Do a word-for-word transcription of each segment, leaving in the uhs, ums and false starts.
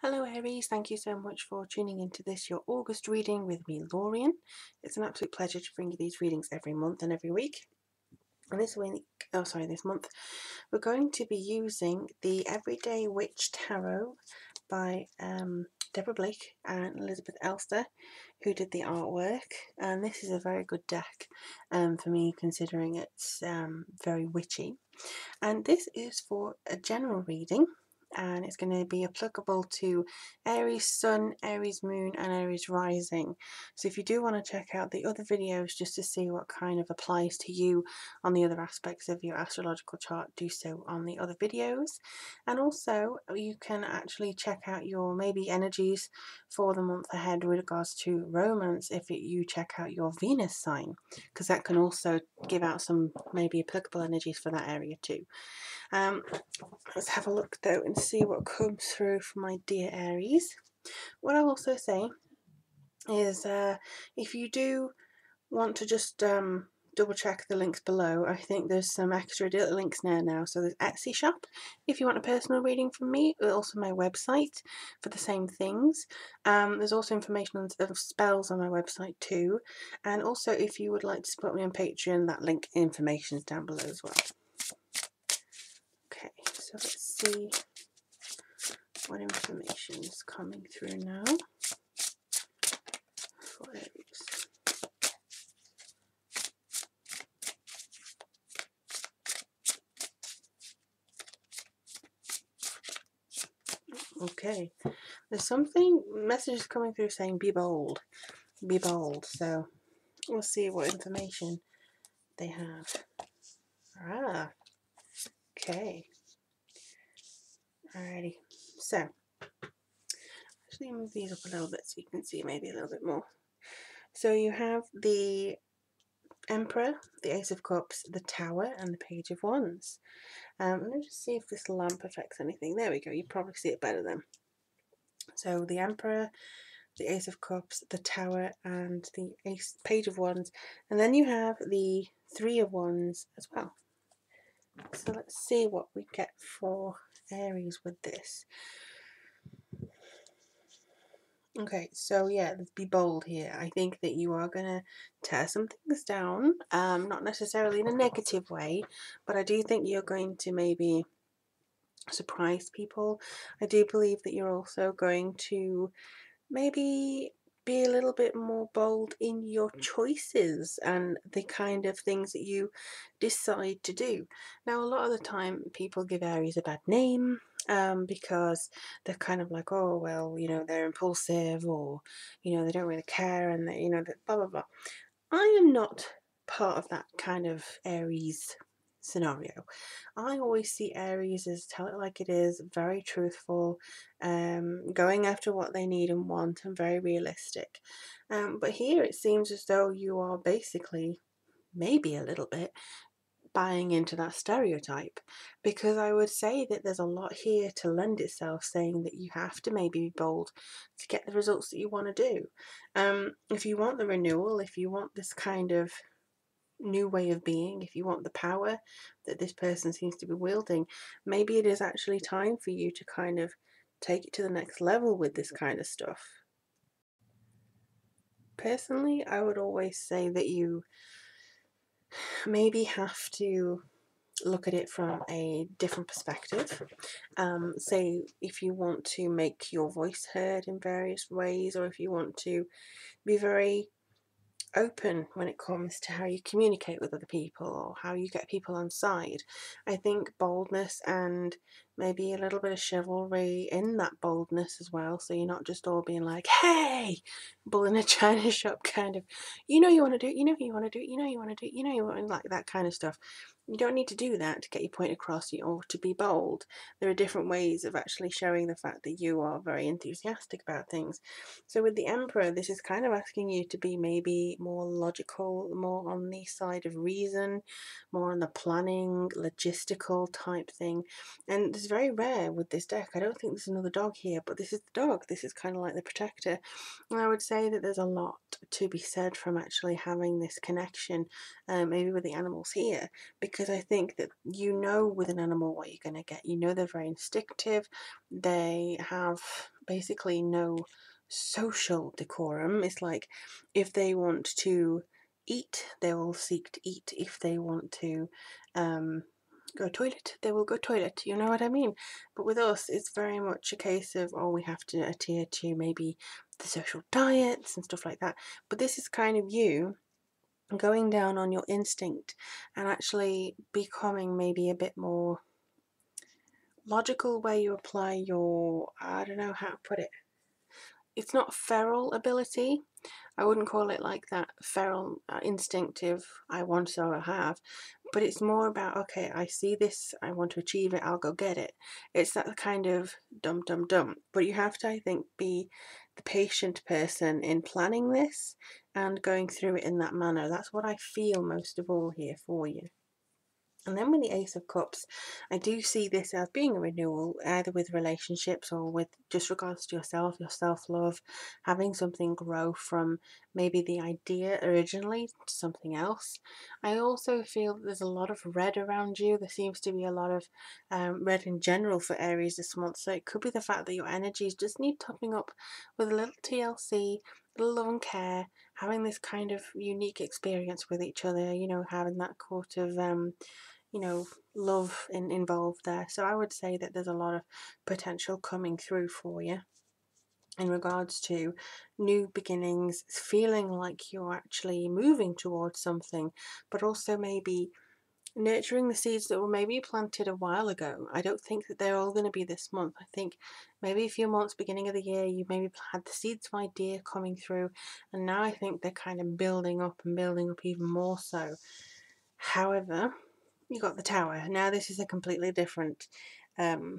Hello Aries, thank you so much for tuning into this, your August reading with me, Lorien. It's an absolute pleasure to bring you these readings every month and every week. And this week, oh sorry, this month, we're going to be using the Everyday Witch Tarot by um, Deborah Blake and Elizabeth Elster, who did the artwork. And this is a very good deck um, for me, considering it's um, very witchy. And this is for a general reading, and it's going to be applicable to Aries Sun, Aries Moon and Aries Rising. So if you do want to check out the other videos just to see what kind of applies to you on the other aspects of your astrological chart, do so on the other videos. And also you can actually check out your maybe energies for the month ahead with regards to romance if it, you check out your Venus sign, because that can also give out some maybe applicable energies for that area too. Um, let's have a look though and see what comes through for my dear Aries. What I'll also say is uh, if you do want to just um, double check the links below, I think there's some extra links there now. So there's Etsy shop if you want a personal reading from me, also my website for the same things. Um, there's also information on of spells on my website too, and also if you would like to support me on Patreon, that link information is down below as well. Okay, so let's see what information is coming through now for Aries. Okay, there's something, messages coming through saying be bold, be bold. So we'll see what information they have. Ah, okay. Alrighty, so actually move these up a little bit so you can see maybe a little bit more. So you have the Emperor, the Ace of Cups, the Tower and the Page of Wands. Um, let me just see if this lamp affects anything. There we go, you probably see it better then. So the Emperor, the Ace of Cups, the Tower and the Ace Page of Wands, and then you have the Three of Wands as well. So let's see what we get for Aries with this. Okay, so yeah, let's be bold here. I think that you are going to tear some things down, um, not necessarily in a negative way, but I do think you're going to maybe surprise people. I do believe that you're also going to maybe be a little bit more bold in your choices and the kind of things that you decide to do. Now, a lot of the time people give Aries a bad name um, because they're kind of like, oh, well, you know, they're impulsive, or, you know, they don't really care, and they, you know, blah, blah, blah. I am not part of that kind of Aries scenario. I always see Aries as tell it like it is, very truthful, um, going after what they need and want, and very realistic. Um, but here it seems as though you are basically, maybe a little bit, buying into that stereotype, because I would say that there's a lot here to lend itself saying that you have to maybe be bold to get the results that you want to do. Um, if you want the renewal, if you want this kind of new way of being, if you want the power that this person seems to be wielding, maybe it is actually time for you to kind of take it to the next level with this kind of stuff. Personally, I would always say that you maybe have to look at it from a different perspective. Um, say if you want to make your voice heard in various ways, or if you want to be very open when it comes to how you communicate with other people or how you get people on side. I think boldness and maybe a little bit of chivalry in that boldness as well, so you're not just all being like, hey, bull in a china shop kind of, you know you want to do it, you know you want to do it, you know you want to do it, you know you want to, like that kind of stuff. You don't need to do that to get your point across or to be bold. There are different ways of actually showing the fact that you are very enthusiastic about things. So with the Emperor, this is kind of asking you to be maybe more logical, more on the side of reason, more on the planning, logistical type thing. And this is very rare with this deck. I don't think there's another dog here, but this is the dog. This is kind of like the protector. And I would say that there's a lot to be said from actually having this connection, uh, maybe with the animals here, because I think that you know with an animal what you're going to get. You know they're very instinctive. They have basically no social decorum. It's like if they want to eat, they will seek to eat. If they want to um, go toilet, they will go toilet. You know what I mean? But with us, it's very much a case of, oh, we have to adhere to maybe the social diets and stuff like that. But this is kind of you going down on your instinct and actually becoming maybe a bit more logical where you apply your, I don't know how to put it. It's not feral ability. I wouldn't call it like that feral, uh, instinctive, I want so I have, but it's more about, okay, I see this, I want to achieve it, I'll go get it. It's that kind of dum dum dum. But you have to, I think, be the patient person in planning this and going through it in that manner. That's what I feel most of all here for you. And then with the Ace of Cups, I do see this as being a renewal, either with relationships or with just regards to yourself, your self-love, having something grow from maybe the idea originally to something else. I also feel that there's a lot of red around you. There seems to be a lot of um, red in general for Aries this month. So it could be the fact that your energies just need topping up with a little T L C, a little love and care, having this kind of unique experience with each other, you know, having that sort of um, you know, love in, involved there. So I would say that there's a lot of potential coming through for you in regards to new beginnings, feeling like you're actually moving towards something, but also maybe nurturing the seeds that were maybe planted a while ago. I don't think that they're all going to be this month. I think maybe a few months, beginning of the year, you maybe had the seeds of idea coming through, and now I think they're kind of building up and building up even more so. However, you got the Tower. Now this is a completely different um,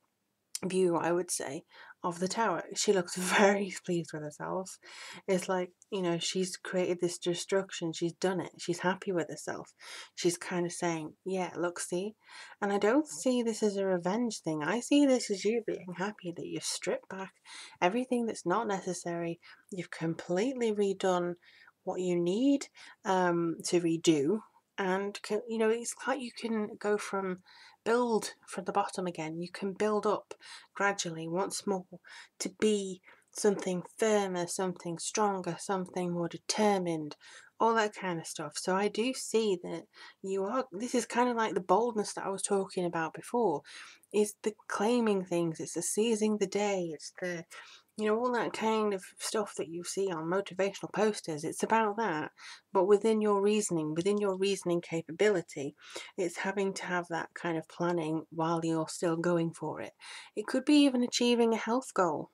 view, I would say, of the Tower. She looks very pleased with herself. It's like, you know, she's created this destruction. She's done it. She's happy with herself. She's kind of saying, yeah, look, see? And I don't see this as a revenge thing. I see this as you being happy that you've stripped back everything that's not necessary. You've completely redone what you need um, to redo, and you know, it's like you can go from build from the bottom again. You can build up gradually once more to be something firmer, something stronger, something more determined, all that kind of stuff. So I do see that you are, this is kind of like the boldness that I was talking about before. It's the claiming things, it's the seizing the day, it's the, you know, all that kind of stuff that you see on motivational posters. It's about that, but within your reasoning, within your reasoning capability, it's having to have that kind of planning while you're still going for it. It could be even achieving a health goal.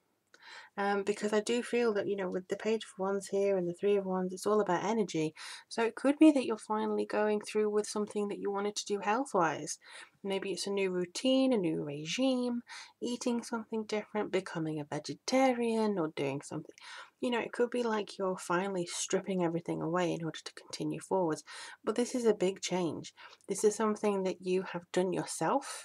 Um, because I do feel that, you know, with the Page of Wands here and the Three of Wands, it's all about energy. So it could be that you're finally going through with something that you wanted to do health-wise. Maybe it's a new routine, a new regime, eating something different, becoming a vegetarian, or doing something. You know, it could be like you're finally stripping everything away in order to continue forwards. But this is a big change. This is something that you have done yourself.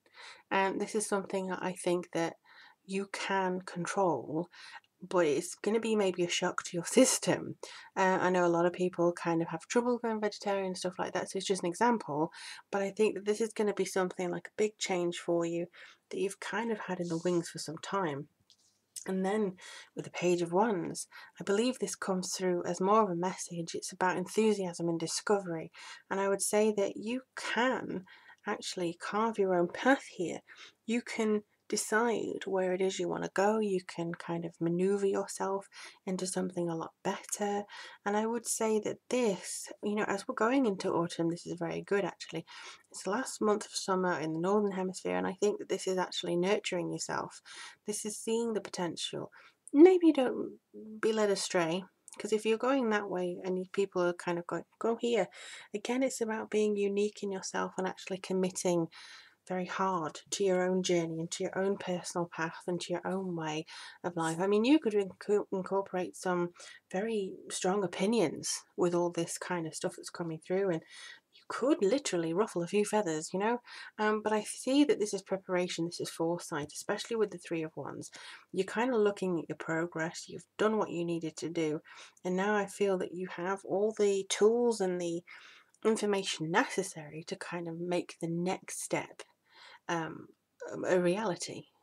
And this is something that I think that you can control, but it's going to be maybe a shock to your system. Uh, I know a lot of people kind of have trouble going vegetarian and stuff like that, so it's just an example. But I think that this is going to be something like a big change for you that you've kind of had in the wings for some time. And then with the Page of Wands, I believe this comes through as more of a message. It's about enthusiasm and discovery. And I would say that you can actually carve your own path here. You can decide where it is you want to go. You can kind of maneuver yourself into something a lot better. And I would say that this, you know, as we're going into autumn, this is very good actually. It's the last month of summer in the Northern Hemisphere, and I think that this is actually nurturing yourself. This is seeing the potential. Maybe don't be led astray, because if you're going that way and people are kind of going, go here, again, it's about being unique in yourself and actually committing very hard to your own journey and to your own personal path and to your own way of life. I mean, you could inc- incorporate some very strong opinions with all this kind of stuff that's coming through, and you could literally ruffle a few feathers, you know. Um, but I see that this is preparation, this is foresight, especially with the Three of Wands. You're kind of looking at your progress, you've done what you needed to do, and now I feel that you have all the tools and the information necessary to kind of make the next step um, a reality,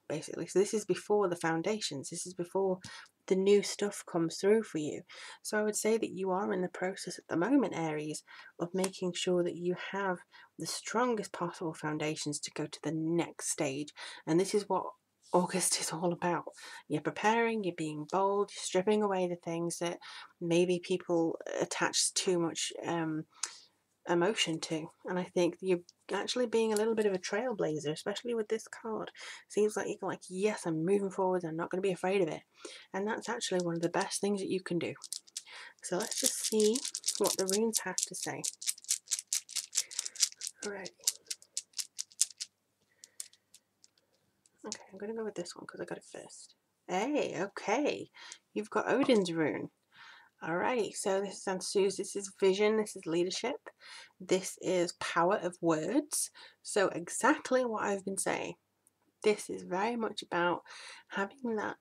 basically. So this is before the foundations. This is before the new stuff comes through for you. So I would say that you are in the process at the moment, Aries, of making sure that you have the strongest possible foundations to go to the next stage. And this is what August is all about. You're preparing, you're being bold, you're stripping away the things that maybe people attach too much um, emotion to. And I think you're actually being a little bit of a trailblazer, especially with this card. Seems like you're like, yes, I'm moving forward, I'm not going to be afraid of it. And that's actually one of the best things that you can do. So let's just see what the runes have to say. Alright. Okay, I'm going to go with this one because I got it first. Hey, okay. You've got Odin's rune. Alrighty, so this is Ansu's, this is vision, this is leadership, this is power of words. So exactly what I've been saying. This is very much about having that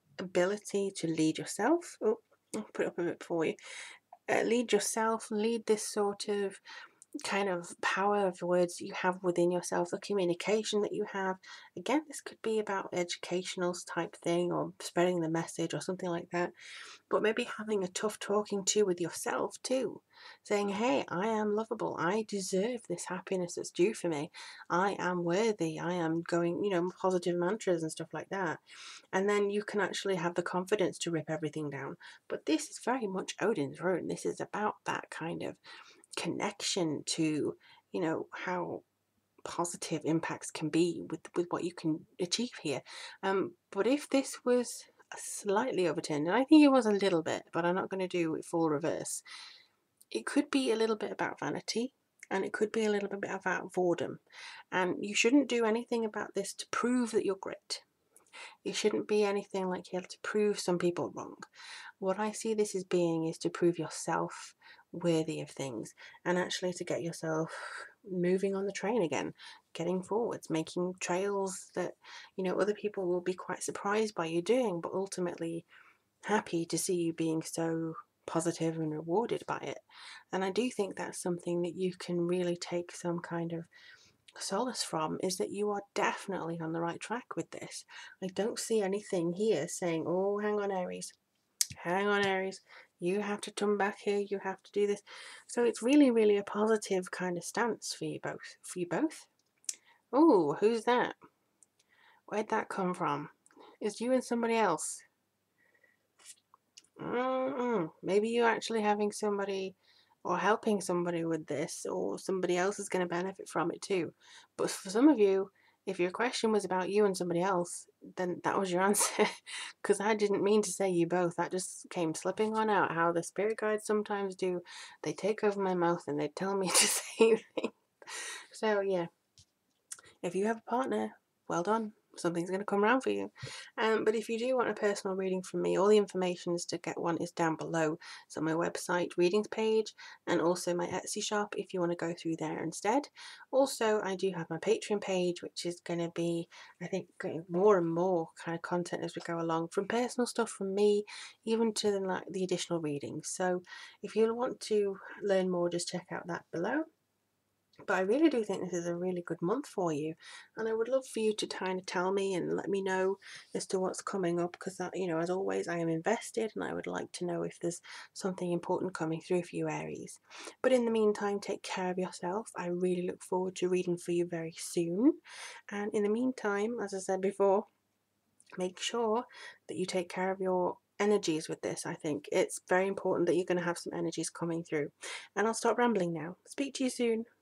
ability to lead yourself. Oh, I'll put it up a bit for you. Uh, lead yourself, lead this sort of kind of power of words that you have within yourself, the communication that you have. Again, this could be about educational type thing or spreading the message or something like that. But maybe having a tough talking to with yourself too, saying, hey, I am lovable, I deserve this happiness that's due for me, I am worthy, I am going, you know, positive mantras and stuff like that. And then you can actually have the confidence to rip everything down. But this is very much Odin's rune. This is about that kind of connection to, you know, how positive impacts can be with with what you can achieve here. Um but if this was slightly overturned, and I think it was a little bit, but I'm not going to do it full reverse, it could be a little bit about vanity, and it could be a little bit about boredom, and you shouldn't do anything about this to prove that you're great. It shouldn't be anything like you have to prove some people wrong. What I see this as being is to prove yourself worthy of things, and actually to get yourself moving on the train again, getting forwards, making trails that, you know, other people will be quite surprised by you doing, but ultimately happy to see you being so positive and rewarded by it. And I do think that's something that you can really take some kind of solace from, is that you are definitely on the right track with this. I don't see anything here saying, oh, hang on, Aries, hang on, Aries, you have to come back here, you have to do this. So it's really, really a positive kind of stance for you both. For you both. Oh, who's that? Where'd that come from? Is you and somebody else? Mm-mm. Maybe you're actually having somebody or helping somebody with this, or somebody else is going to benefit from it too. But for some of you, if your question was about you and somebody else, then that was your answer. Because I didn't mean to say you both. That just came slipping on out. How the spirit guides sometimes do. They take over my mouth and they tell me to say things. So yeah, if you have a partner, well done. Something's going to come around for you. Um, but if you do want a personal reading from me, all the information to get one is down below. So my website readings page, and also my Etsy shop if you want to go through there instead. Also, I do have my Patreon page, which is going to be, I think, getting more and more kind of content as we go along, from personal stuff from me, even to the, like, the additional readings. So if you want to learn more, just check out that below. But I really do think this is a really good month for you, and I would love for you to kind of tell me and let me know as to what's coming up, because that, you know, as always, I am invested and I would like to know if there's something important coming through for you, Aries. But in the meantime, take care of yourself. I really look forward to reading for you very soon, and in the meantime, as I said before, make sure that you take care of your energies with this. I think it's very important that you're going to have some energies coming through. And I'll stop rambling now. Speak to you soon.